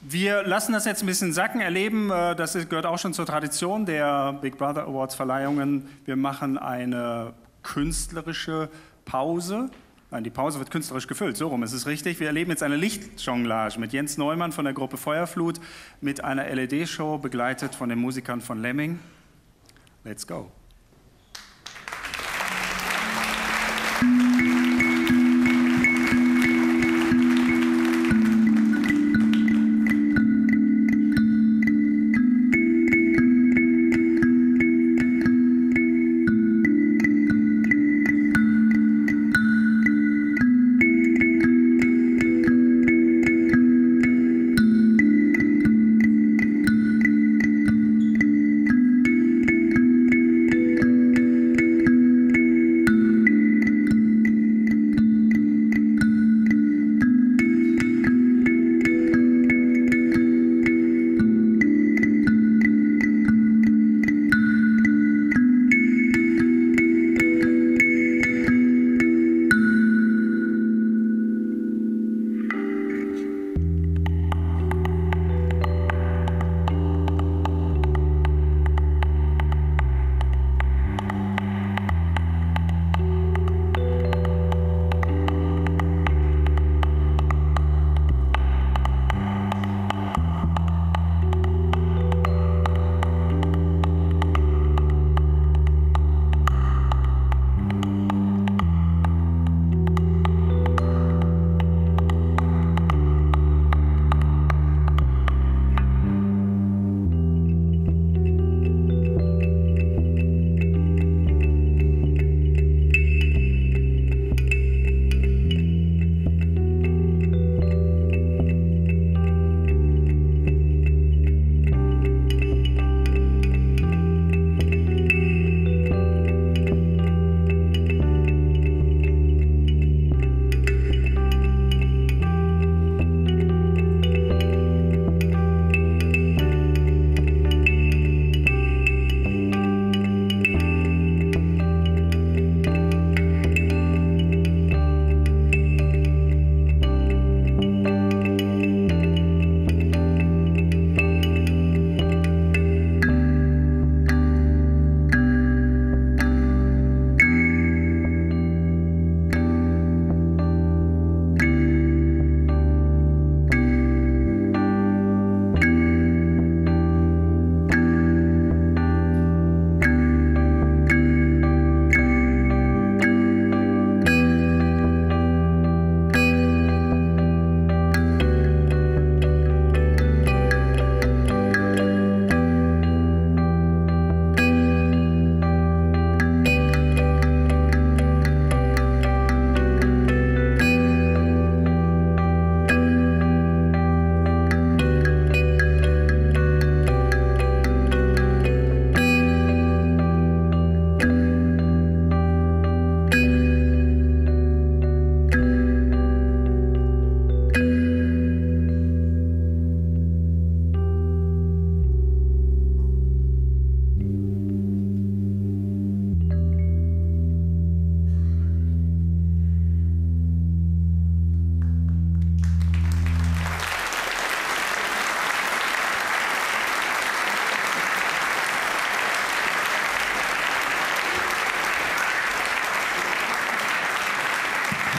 Wir lassen das jetzt ein bisschen sacken, erleben, das gehört auch schon zur Tradition der Big Brother Awards Verleihungen. Wir machen eine künstlerische Pause. Nein, die Pause wird künstlerisch gefüllt, so rum ist es richtig. Wir erleben jetzt eine Lichtjonglage mit Jens Neumann von der Gruppe Feuerflut mit einer LED-Show, begleitet von den Musikern von Lemming. Let's go!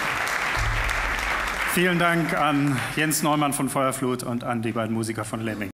Vielen Dank an Jens Neumann von Feuerflut und an die beiden Musiker von Lemming.